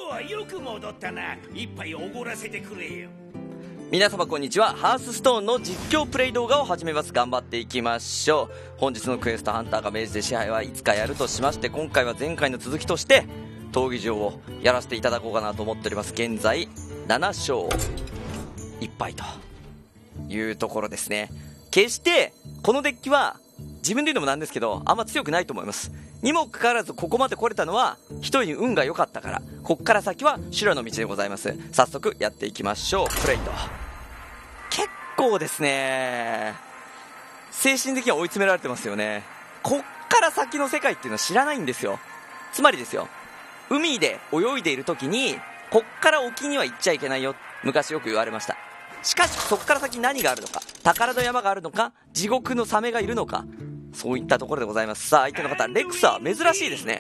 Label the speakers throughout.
Speaker 1: はよく戻ったな。一杯おごらせてくれよ。
Speaker 2: 皆様こんにちは。ハースストーンの実況プレイ動画を始めます。頑張っていきましょう。本日のクエストハンターが明治で支配はいつかやるとしまして、今回は前回の続きとして闘技場をやらせていただこうかなと思っております。現在7勝1敗というところですね。決してこのデッキは自分で言うのもなんですけどあんま強くないと思います。にもかかわらずここまで来れたのは一人に運が良かったから。こっから先は修羅の道でございます。早速やっていきましょう。プレイと結構ですね、精神的には追い詰められてますよね。こっから先の世界っていうのは知らないんですよ。つまりですよ、海で泳いでいる時にこっから沖には行っちゃいけないよ、昔よく言われました。しかしそっから先何があるのか、宝の山があるのか、地獄のサメがいるのか、そういったところでございます。さあ相手の方レクサー、珍しいですね。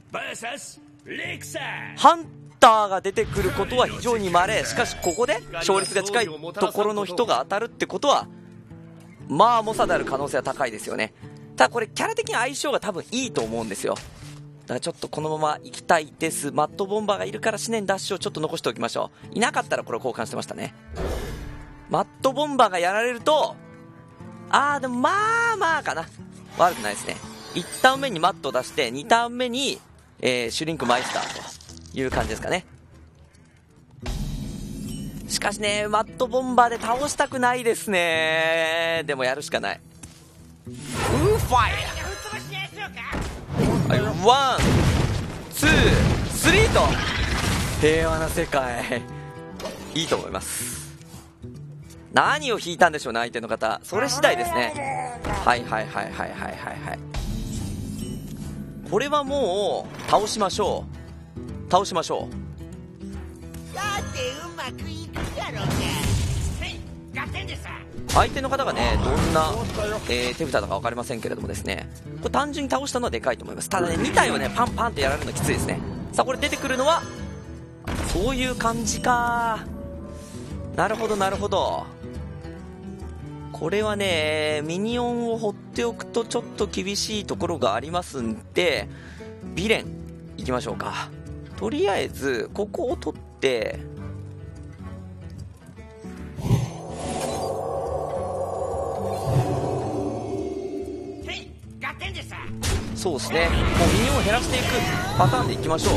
Speaker 2: ハンターが出てくることは非常に稀。しかしここで勝率が近いところの人が当たるってことはまあ猛者である可能性は高いですよね。ただこれキャラ的に相性が多分いいと思うんですよ。だからちょっとこのまま行きたいです。マットボンバーがいるから思念ダッシュをちょっと残しておきましょう。いなかったらこれ交換してましたね。マットボンバーがやられるとでもまあかな、悪くないですね。1ターン目にマットを出して2ターン目に、シュリンクマイスターという感じですかね。しかしね、マットボンバーで倒したくないですね。でもやるしかない。ファイア、ワンツースリーと平和な世界いいと思います。何を引いたんでしょうね、相手の方。それ次第ですね。はいこれはもう倒しましょう。だってうまくいくだろうが。相手の方がねどんな、手札だか分かりませんけれどもですね、これ単純に倒したのはでかいと思います。ただね2体はねパンパンってやられるのきついですね。さあこれ出てくるのはそういう感じか。なるほど。これはねミニオンを放っておくとちょっと厳しいところがありますんで、ビレンいきましょうか。とりあえずここを取ってそうですね、もうミニオンを減らしていくパターンでいきましょう。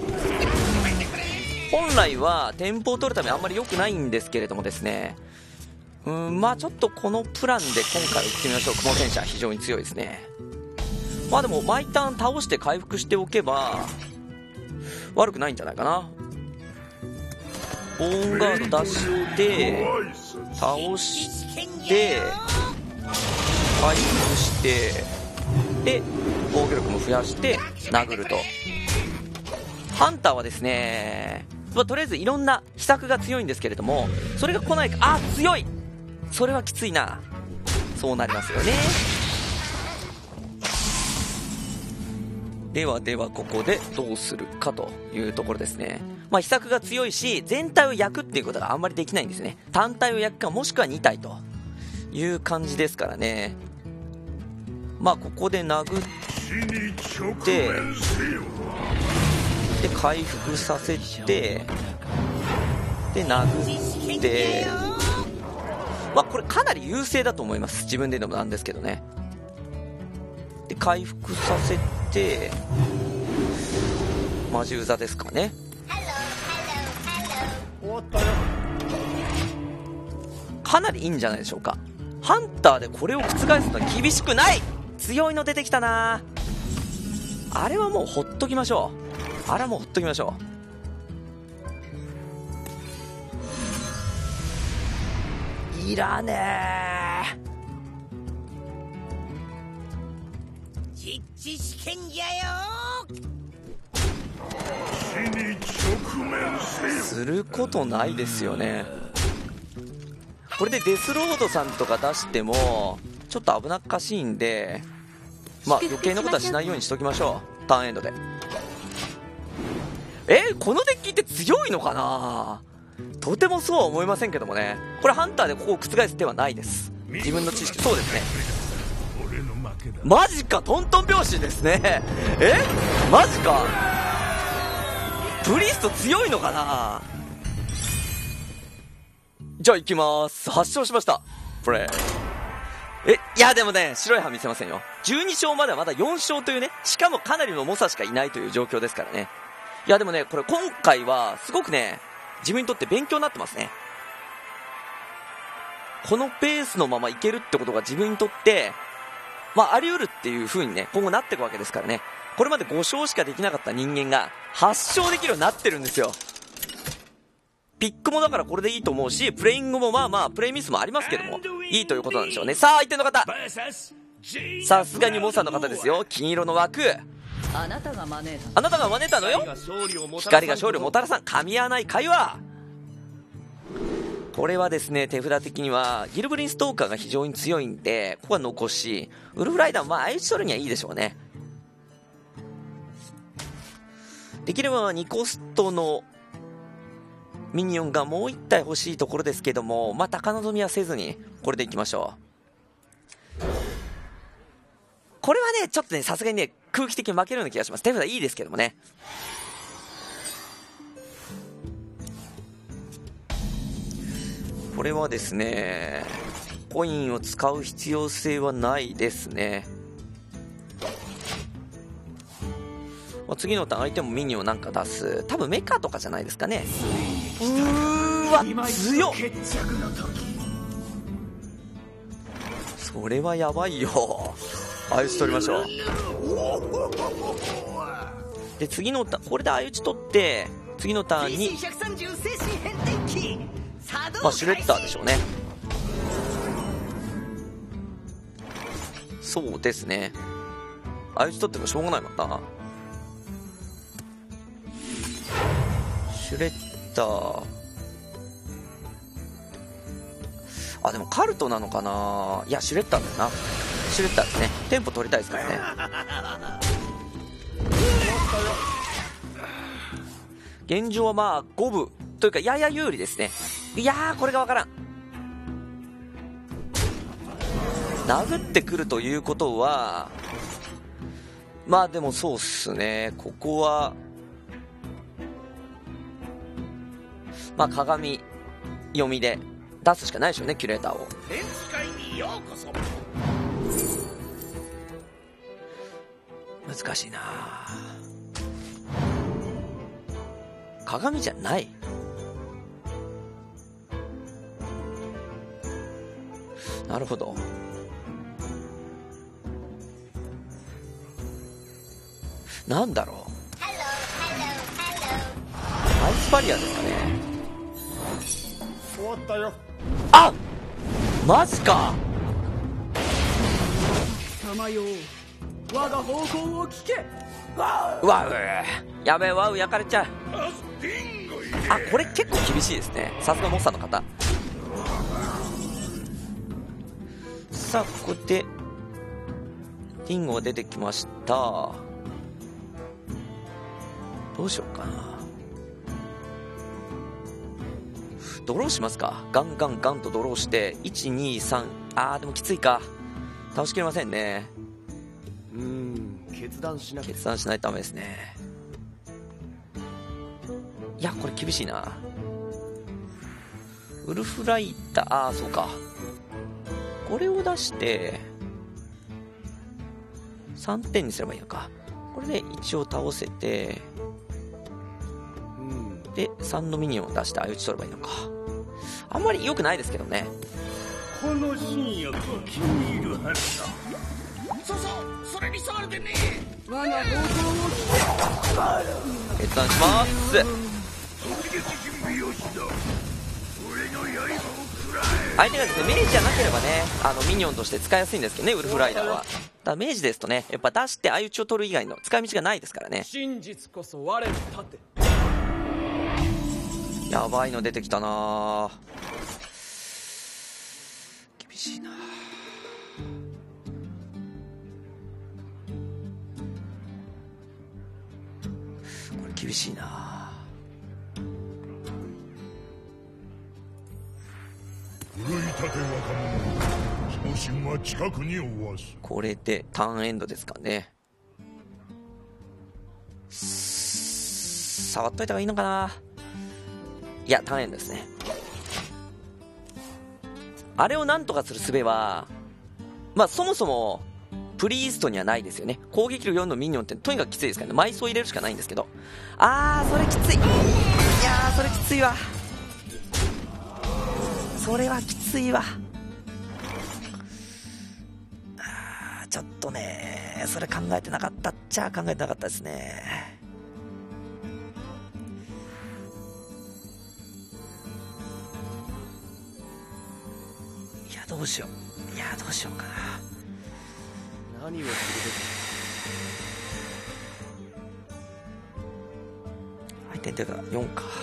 Speaker 2: 本来はテンポを取るためあんまり良くないんですけれどもですね、まあちょっとこのプランで今回行ってみましょう。雲戦車非常に強いですね。まあでも毎ターン倒して回復しておけば悪くないんじゃないかな。ボーンガード出して倒して回復してで防御力も増やして殴ると。ハンターはですね、とりあえずいろんな秘策が強いんですけれども、それが来ないか。強い、それはきついな。そうなりますよね。ではここでどうするかというところですね。秘策が強いし全体を焼くっていうことがあんまりできないんですね。単体を焼くかもしくは2体という感じですからね。ここで殴ってで回復させてで殴ってこれかなり優勢だと思います。自分で言うのもなんですけどね。で回復させてマジウザですかね。かなりいいんじゃないでしょうか。ハンターでこれを覆すのは厳しくない。強いの出てきたな。あれはもうほっときましょう。いらねー。
Speaker 1: 実地試験じゃよ。
Speaker 2: することないですよね。これでデスロードさんとか出してもちょっと危なっかしいんで、余計なことはしないようにしときましょう。ターンエンドで。このデッキって強いのかな。とてもそうは思いませんけどもね。これハンターでここを覆す手はないです。自分の知識。そうですね。マジか、トントン拍子ですね。マジか。 プリスト強いのかな。じゃあ行きます。8勝しました。プレイ。いやでもね、白い歯見せませんよ。12勝まではまだ4勝というね、しかもかなりの猛者しかいないという状況ですからね。いやでもね、これ今回はすごくね、自分にとって勉強になってますね。このペースのままいけるってことが自分にとってあり得るっていう風にね、今後なっていくわけですからね。これまで5勝しかできなかった人間が8勝できるようになってるんですよ。ピックもだからこれでいいと思うし、プレイングもプレイミスもありますけどもいいということなんでしょうね。さあ相手の方、さすがにモンさんの方ですよ。金色の枠、あなたが招いたのよ。光が勝利をもたらさん、噛み合わない会話。これはですね、手札的にはギルブリンストーカーが非常に強いんで、ここは残し、ウルフライダーも相打ち取るにはいいでしょうね。できれば2コストのミニオンがもう1体欲しいところですけども、高望みはせずにこれでいきましょう。これはねちょっとね、さすがにね空気的に負けるような気がします。手札いいですけどもね。これはですね、コインを使う必要性はないですね。次のターン相手もミニをなんか出す。多分メカとかじゃないですかね。強っ。それはやばいよ。相打ち取りましょう。で次のターン、これで相打ち取って次のターンにシュレッダーでしょうね。そうですね、相打ち取ってもしょうがないもんな。シュレッダー、でもカルトなのかな。いやシュレッダーだよな。シュレッダーですね。テンポ取りたいですからね。現状は五分というかやや有利ですね。いやーこれがわからん。殴ってくるということはでもそうっすね、ここは鏡読みで出すしかないでしょうね、キュレーターを。難しいな。鏡じゃない。なるほど。なんだろう、アイスバリアですかね。
Speaker 3: 終わったよ。
Speaker 2: マジか。
Speaker 4: さまよう、我が方向を聞け。
Speaker 2: やべえ、ワウ焼かれちゃう。これ結構厳しいですね。さすがモッサーの方。さあここでティンゴが出てきました。どうしようかな。ドローしますか。ガンガンガンとドローして123。でもきついか。倒しきれませんね。
Speaker 3: 決断しない
Speaker 2: とダメですね。いやこれ厳しいな。ウルフライダー、そうか、これを出して3点にすればいいのか。これで一応倒せて、で3のミニオンを出して相打ち取ればいいのか。あんまり良くないですけどね。
Speaker 1: この新薬は気に入るはずだ。それに触るでね。
Speaker 4: 我が方向を
Speaker 2: 決断します。相手がですね、明治じゃなければね、ミニオンとして使いやすいんですけどね、ウルフライダーは。だ明治ですとね、やっぱ出して相打ちを取る以外の使い道がないですからね。
Speaker 4: 真実こそ我の盾。
Speaker 2: やばいの出てきたな。厳しいな。これ厳しいな。
Speaker 3: 奮い立て若者、昇進は近くにおわす。
Speaker 2: これでターンエンドですかね。 触っといた方がいいのかな。いや、ターンエンドですね。あれをなんとかする術は、まあそもそもプリーストにはないですよね。攻撃力4のミニオンってとにかくきついですからね。埋葬入れるしかないんですけど、それきつい。いやー、それきついわ。それはきついわ。ちょっとね、それ考えてなかったっちゃ考えてなかったですね。いや、どうしよう。いや、どうしようかな。
Speaker 1: 何をするべき？
Speaker 2: 相手の手が4か。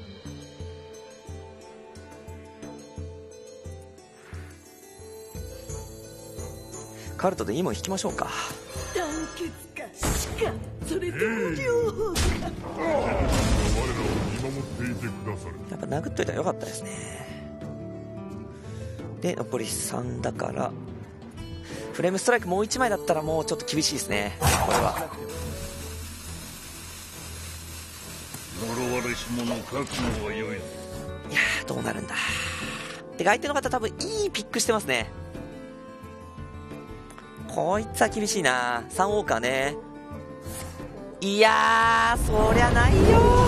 Speaker 2: カルトでいいもん引きましょうか。
Speaker 4: 団結か死か、それとも両方か。
Speaker 3: 我らを見守っていてくださる。
Speaker 2: やっぱ殴っといたらよかったですね。で残り3だから、フレームストライクもう1枚だったらもうちょっと厳しいですね、これは。
Speaker 1: 呪われし者覚悟は良いぞ。
Speaker 2: いやー、どうなるんだ。で相手の方多分いいピックしてますね。こいつは厳しいな。3ウォーカーね。いやー、そりゃないよ。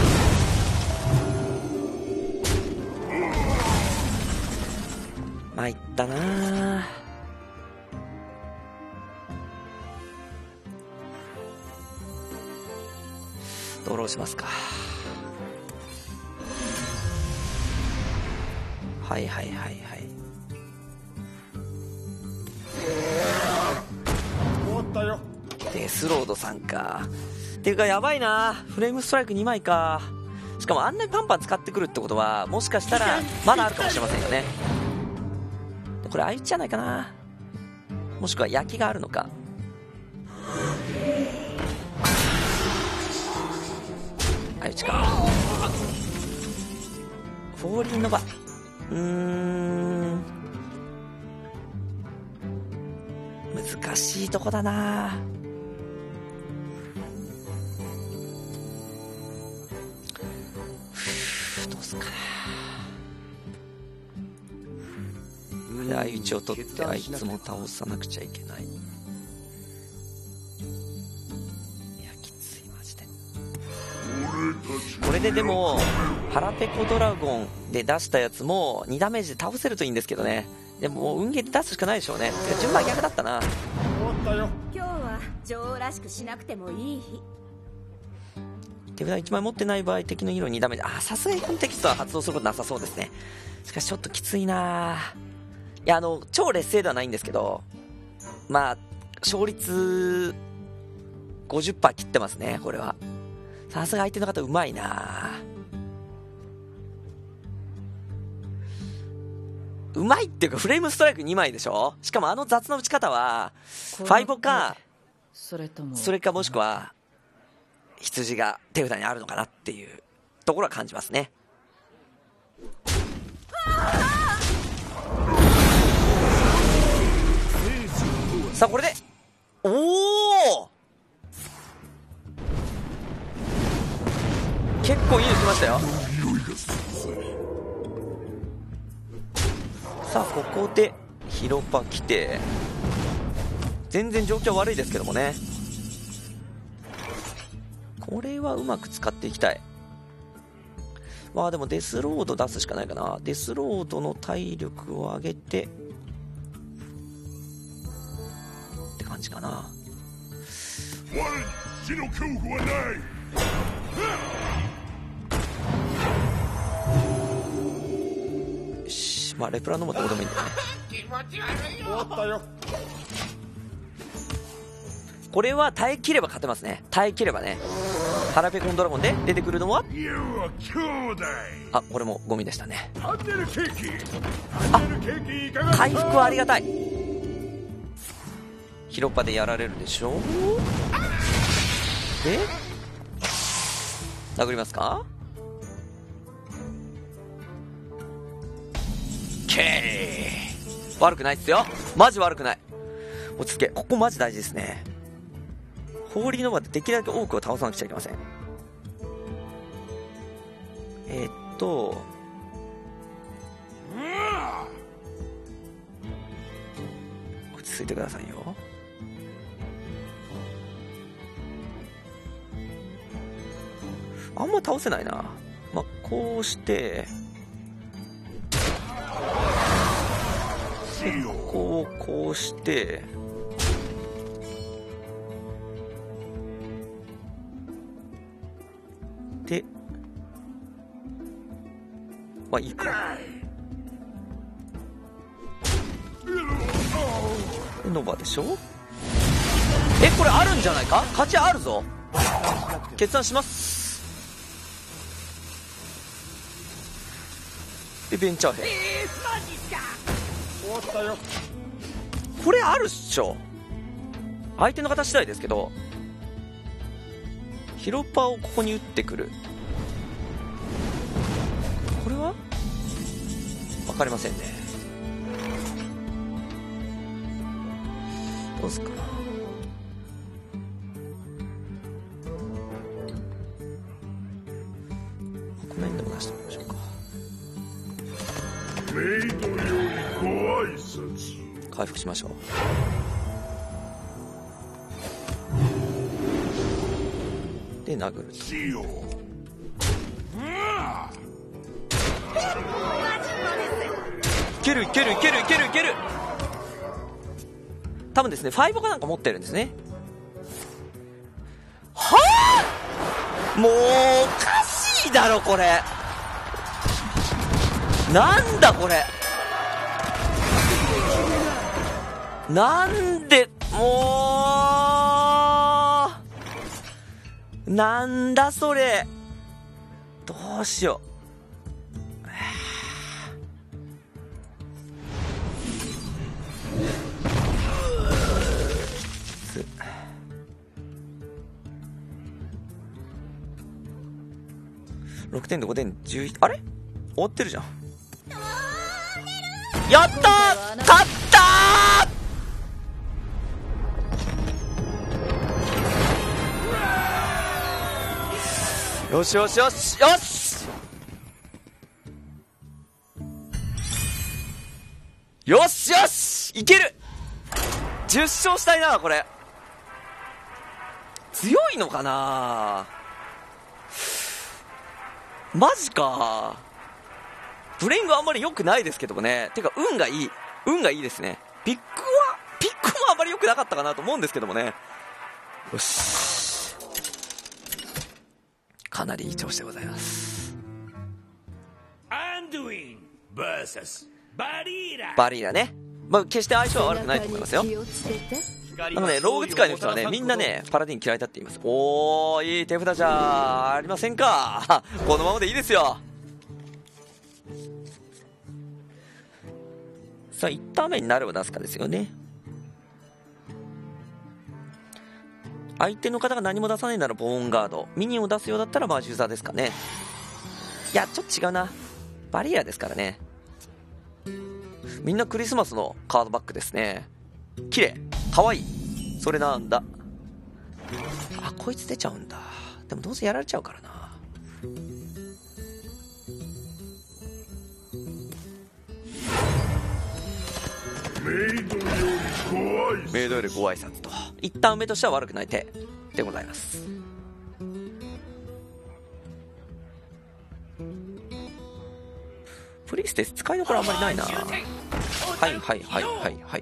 Speaker 2: 参ったな。ドローしますか。はいはいはいはい。
Speaker 3: 終わったよ。
Speaker 2: デスロードさんか。っていうかやばいな、フレームストライク2枚か。しかもあんなにパンパン使ってくるってことは、もしかしたらまだあるかもしれませんよね。これ相打ちじゃないかな。もしくは焼きがあるのか。相打ちか。フォーリンノバ、難しいとこだな。どうすっかな。相打ちを取ってあいつも倒さなくちゃいけない。いや、きついマジで。これででも腹ペコドラゴンで出したやつも2ダメージで倒せるといいんですけどね。でももう運ゲーで出すしかないでしょうね。順番逆だったな。
Speaker 3: 終わったよ。
Speaker 5: 今日は女王らしくしなくてもいい日。
Speaker 2: 手札1枚持ってない場合、敵のヒーロー2ダメージ。さすがにこのテキストは発動することなさそうですね。しかしちょっときついな。いや、超劣勢ではないんですけど、まあ勝率 50% 切ってますね。これはさすが相手の方うまいな。うまいっていうか、フレームストライク2枚でしょ。しかも雑な打ち方はファイボか、
Speaker 4: それか
Speaker 2: もしくは羊が手札にあるのかなっていうところは感じますね。さあこれでおお、結構いいの来ましたよ。さあここでヒロパ来て、全然状況悪いですけどもね。これはうまく使っていきたい。まあでもデスロード出すしかないかな。デスロードの体力を上げてって感じかな。
Speaker 3: 我に死の恐怖はない。
Speaker 2: よし、まあレプラノもどうでもいいんだよね。
Speaker 3: 終わったよ。
Speaker 2: これは耐えきれば勝てますね。耐えきればね。腹ペコンドラゴンで出てくるのは、
Speaker 3: You are 兄弟。
Speaker 2: これもゴミでしたね。
Speaker 3: ハンデルケーキ。ハンデルケーキいかがですか。
Speaker 2: 回復はありがたい。ヒロパでやられるでしょ。で殴りますか。ケー、悪くないっすよ。マジ悪くない。落ち着け。ここマジ大事ですね。ホーリーノバでできるだけ多くを倒さなくちゃいけません。 落ち着いてくださいよ。あんま倒せないな。まあ、こうしてこうしてで、まあいいか。ノバでしょ。これあるんじゃないか。勝ちあるぞ。決断します。ベンチャー兵、これあるっしょ。相手の方次第ですけど、ヒロパをここに打ってくる。これは分かりませんね。どうすかな。この辺でも出してみましょうか。
Speaker 3: メイドよりご挨拶。
Speaker 2: 回復しましょう。で殴ると。いけるいけるいけるいけるいける。多分ですね、5かなんか持ってるんですね。はあ、もうおかしいだろこれ。なんだこれ。なんで、もうなんだそれ。どうしよう。6点で5点11。あれ終わってるじゃん。やったー、勝ったー。よしよしよしよしよしよし、いける。10勝したいな。これ強いのかな。マジか。ブレイングあんまり良くないですけどもね。てか運がいいですね。ピックはあんまり良くなかったかなと思うんですけどもね。よし、かなりいい調子でございます。
Speaker 1: アンドゥイン vs バリーラ
Speaker 2: ね。まあ決して相性は悪くないと思いますよ。ローグ使いの人はね、みんなねパラディン嫌いだって言います。おー、いい手札じゃありませんか。このままでいいですよ。さあ1ターン目になれば出すかですよね。相手の方が何も出さないならボーンガード、ミニオンを出すようだったらマジューザーですかね。いやちょっと違うな。バリアですからね。みんなクリスマスのカードバッグですね。綺麗、かわいい。それなんだ。あ、こいつ出ちゃうんだ。でもどうせやられちゃうからな。メイドよりご挨拶と。一旦目としては悪くない手でございます。プリステス使いどころあんまりないな。はいはいはいはいはいはいはい。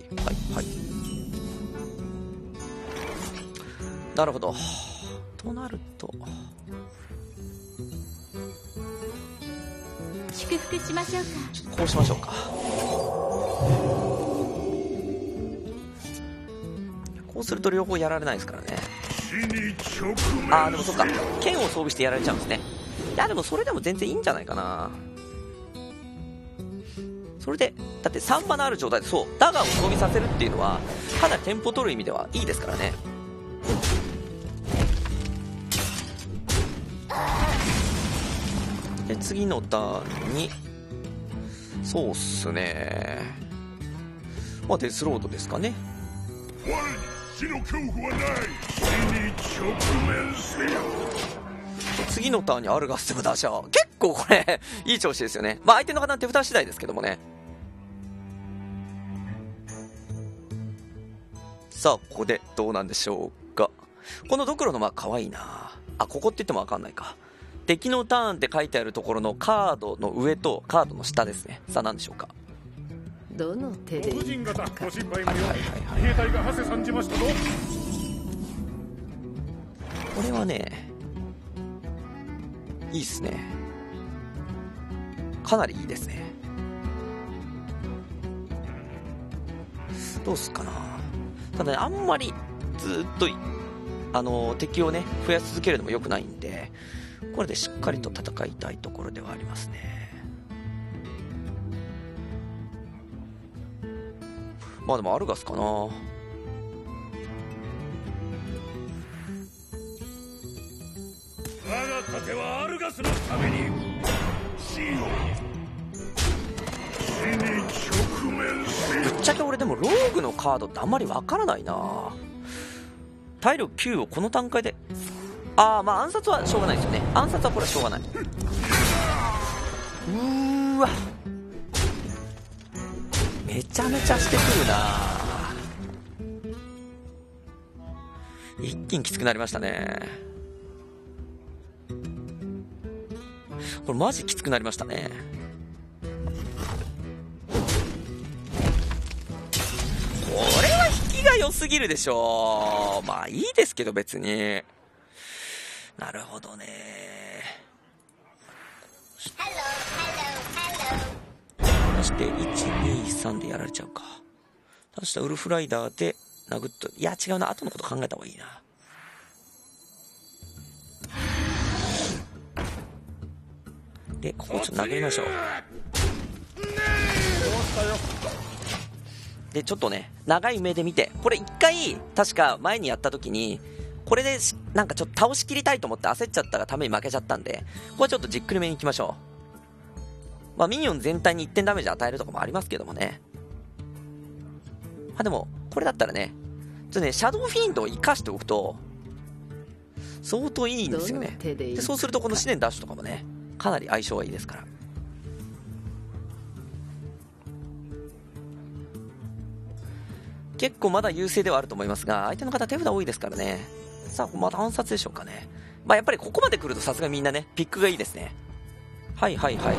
Speaker 2: なるほど。となると
Speaker 5: 祝福しましょうか。
Speaker 2: ちょっとこうしましょうか。こうすると両方やられないですからね。あーでもそっか、剣を装備してやられちゃうんですね。いやでもそれでも全然いいんじゃないかな。それでだって3マナある状態で、そうダガーを装備させるっていうのはかなりテンポ取る意味ではいいですからね。で次のターンにそうっすね、まあデスロードですかね。
Speaker 3: 我に死の恐怖はない。死に直面せよ。
Speaker 2: 次のターンにアルガスでも出しゃ結構これいい調子ですよね。まあ相手の方の手札次第ですけどもね。さあここでどうなんでしょうか。このドクロのマークかわいいなあ。ここって言ってもわかんないか。敵のターンって書いてあるところのカードの上とカードの下ですね。さあ何でしょうか。
Speaker 4: どの手で
Speaker 3: 黒人型ご心配無用。
Speaker 2: はいはいはい
Speaker 3: 自衛隊がハセさんじましたぞ。
Speaker 2: これはねいいっすね。かなりいいですね。どうすっかな。ただねあんまりずっと敵をね増やし続けるのも良くないんで、これでしっかりと戦いたいところではありますね。まあでもアルガスかな。
Speaker 3: 我が盾はアルガスのために死よ死に直面せよ。
Speaker 2: ぶっちゃけ俺でもローグのカードってあんまりわからないな。体力9をこの段階で、まあ暗殺はしょうがないですよね。暗殺はこれはしょうがない。わめちゃめちゃしてくるな。一気にきつくなりましたね。これマジきつくなりましたね。これは引きが良すぎるでしょ。まあいいですけど別に。なるほどね。そして123でやられちゃうか。そしたらウルフライダーで殴っと、いや違うな、後のこと考えた方がいいな。でここちょっと殴りましょう。でちょっとね長い目で見て、これ一回確か前にやった時にこれでなんかちょっと倒しきりたいと思って焦っちゃったがために負けちゃったんで、ここはちょっとじっくりめに行きましょう。まあミニオン全体に1点ダメージ与えるとかもありますけどもね。でもこれだったらねちょっとねシャドウフィーンドを生かしておくと相当いいんですよね。でそうするとこの試練ダッシュとかもねかなり相性がいいですから。結構まだ優勢ではあると思いますが、相手の方手札多いですからね。さあまた暗殺でしょうかね。まあやっぱりここまで来るとさすがみんなねピックがいいですね。はいはいはいはいはい。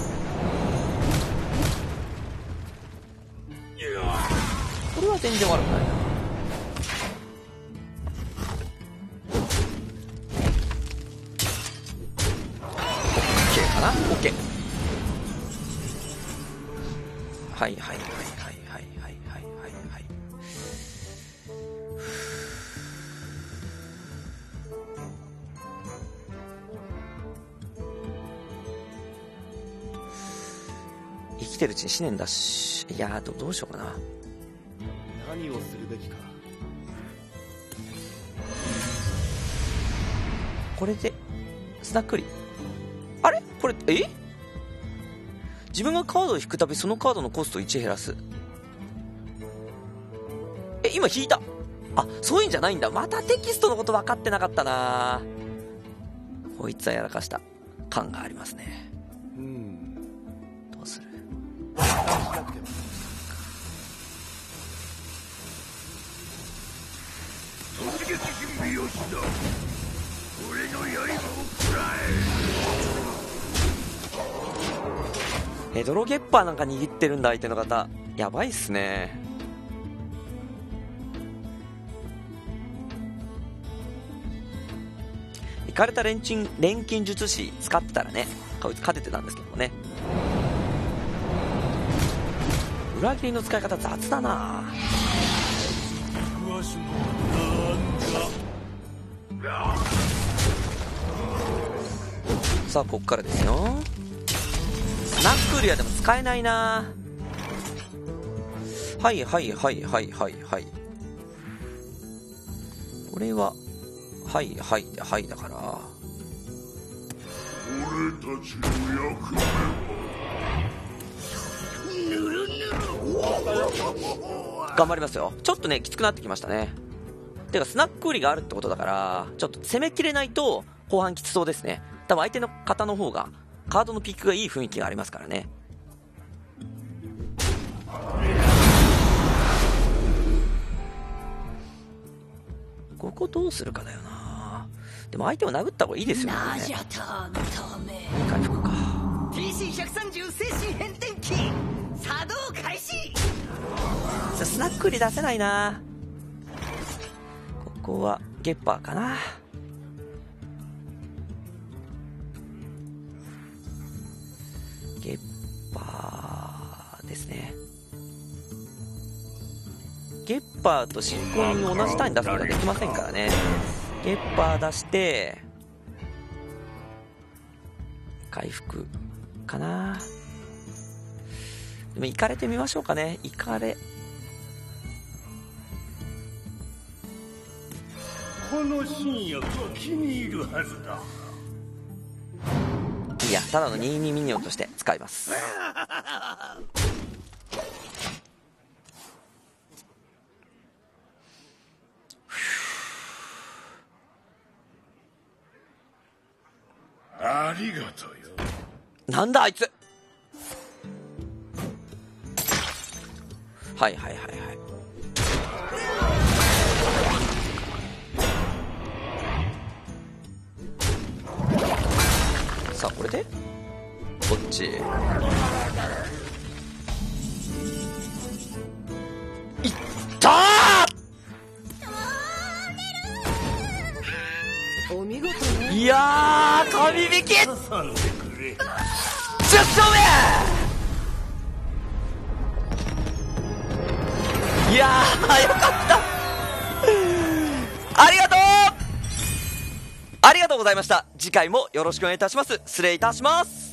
Speaker 2: これは全然悪くないな。OK かな。 OK。 はいはいはいはいはいはいはいはいはい。生きてるうちに思念だし、いやどうしようかな。
Speaker 1: 何をするべきか。
Speaker 2: これでスナックリ、あれこれ自分がカードを引くたびそのカードのコストを1減らす。今引いた。そういうんじゃないんだ。またテキストのこと分かってなかったな。こいつはやらかした感がありますね。どうする。
Speaker 3: 突撃準備をした。俺の刃を食らえ。
Speaker 2: ドロゲッパーなんか握ってるんだ相手の方。やばいっすね。イカれた錬金術師使ってたらねこいつ勝ててたんですけどもね。裏切りの使い方雑だな。さあこっからですよ。スナックリアでも使えないな。はいはいはいはいはいはい。これははいはいではいだから、
Speaker 3: 俺たちの役目は
Speaker 2: 頑張りますよ。ちょっとねきつくなってきましたね。てかスナック売りがあるってことだからちょっと攻めきれないと後半きつそうですね。多分相手の方の方がカードのピックがいい雰囲気がありますからね。ここどうするかだよな。でも相手を殴った方がいいですよね。回復か。
Speaker 1: TC130 精神変転機作動開始。
Speaker 2: スナックに出せないな。ここはゲッパーかな。ゲッパーですね。ゲッパーと執行人を同じターンに出すことができませんからね。ゲッパー出して回復かな。でもイカれてみましょうかね。イカれ。
Speaker 1: この新薬は気に入るはずだ。
Speaker 2: いや、ただの22ミニオンとして使います。
Speaker 3: ありがとうよ。
Speaker 2: なんだあいつ。はいはいはいはい。さあこれでこっちいった
Speaker 4: お見事
Speaker 2: ー。
Speaker 4: ね。
Speaker 2: いやー、神引き
Speaker 1: 挟んでくれ。
Speaker 2: 10勝目。いやー、よかった。ありがとう。ありがとうございました。次回もよろしくお願いいたします。失礼いたします。